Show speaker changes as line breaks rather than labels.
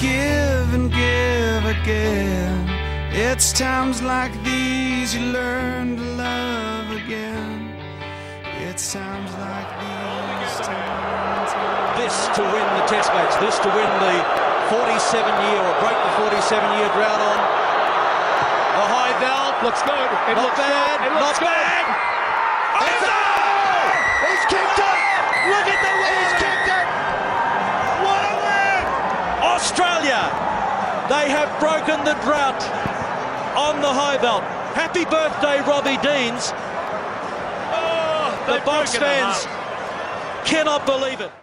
give and give again. It's times like these you learn to love again. It's times like these.
This to win the Test match. This to win the 47-year or break the 47-year drought on the high valve.
Looks good. It
Not
looks
bad.
good. It looks
Not bad.
He's kicked it.
Look at the win.
He's kicked it. What a win!
Australia, they have broken the drought on the high veld. Happy birthday, Robbie Deans.
Oh,
The Box fans cannot believe it.